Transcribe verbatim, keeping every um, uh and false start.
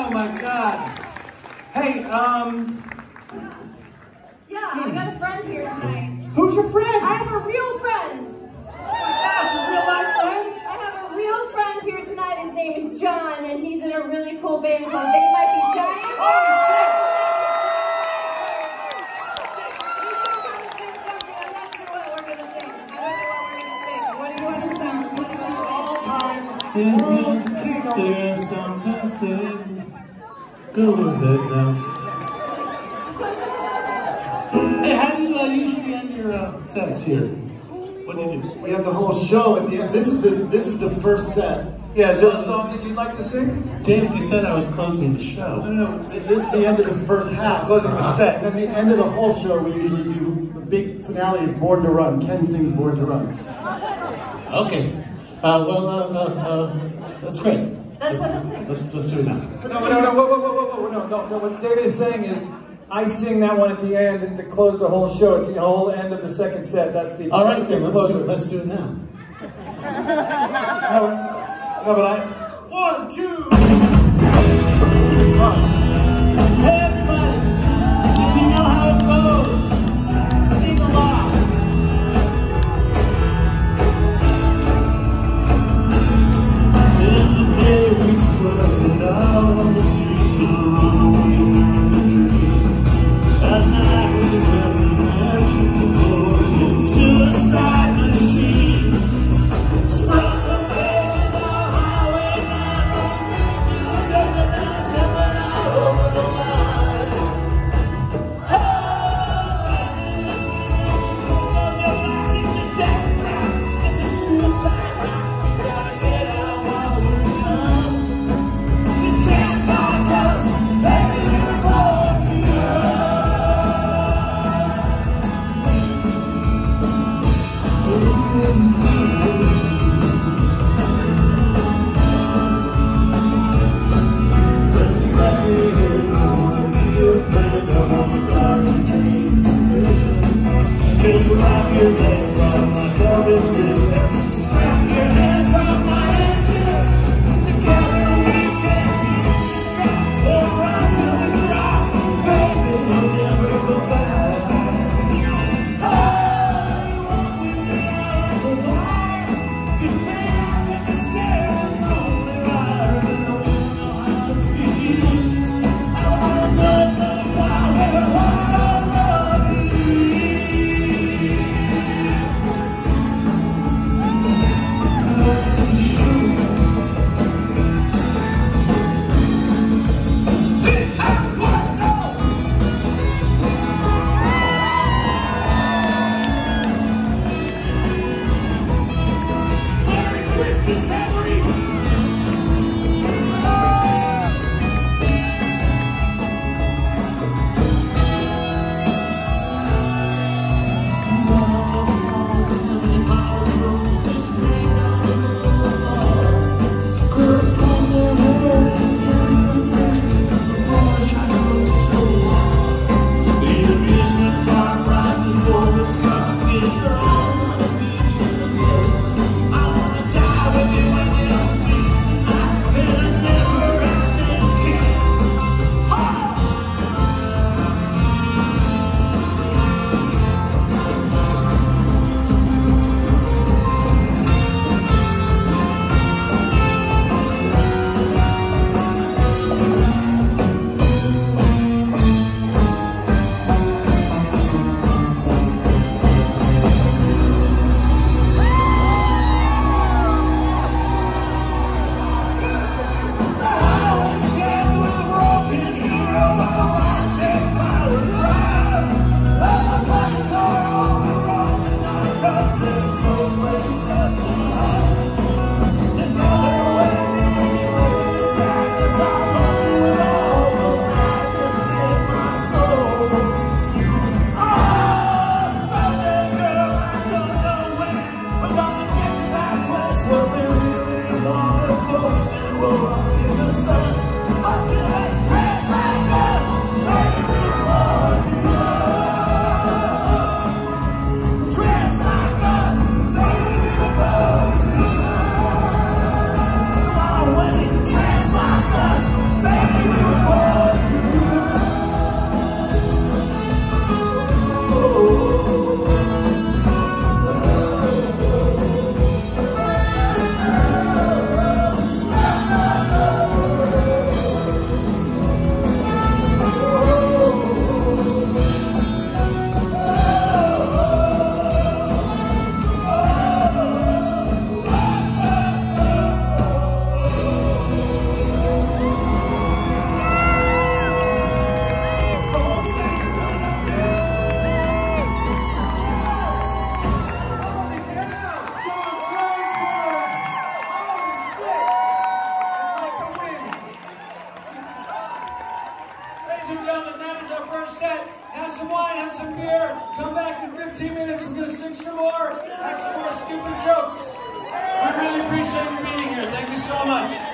Oh my God. Hey, um... Yeah, I got a friend here tonight. Who's your friend? I have a real friend. Oh my gosh, a real life friend? I have a real friend here tonight. His name is John, and he's in a really cool band called They Might Be Giants. Oh, shit! He's gonna come and sing something. I'm not sure what we're gonna sing. I don't know what we're gonna sing. What do you want to sing? This is all-time world king. Sing something, sing. Go ahead now. Hey, how do you uh, usually end your uh, sets here? What do you do? We have the whole show at the end. This is the this is the first set. Yeah, is there a song that you'd like to sing? Damn, you said I was closing the show. No, no, no. This is the end of the first half. Closing the set. And then the end of the whole show, we usually do, the big finale is Born to Run. Ken sings Born to Run. Okay. Uh, well, uh, uh, uh, that's great. That's what he'll sing. Let's, let's do it now. Let's No, sing. no, no, whoa, whoa, whoa, whoa, whoa, no, no, no. What David is saying is, I sing that one at the end, and to close the whole show, it's the whole end of the second set. That's the. All right, that's then, the let's do, closer. it. let's do it now. No, no, but I. One, two. Hey, everybody, if you know how it goes, sing along. In the day we spread out on the streets of Rome, at night we read the mansions of glory, suicide machines, sprung from pages of highwaymen, and the nights have been out over the line. Oh, it's a death trap, it's a suicide round, we gotta get out while we're young. This chance on us, baby, we're born to just wrap your legs around my garbage and strap your hands across my edges. Together we can reach the top or run to the drop. Baby, we'll never go back. Oh, you want me down the wire? 'Cause man, I'm just a scared lonely rider that don't know how to feel. I wanna live the fire with a heart of love. Merry Christmas, Henry! Trans like us, baby. sing some more, have some more stupid jokes. We really appreciate you being here. Thank you so much.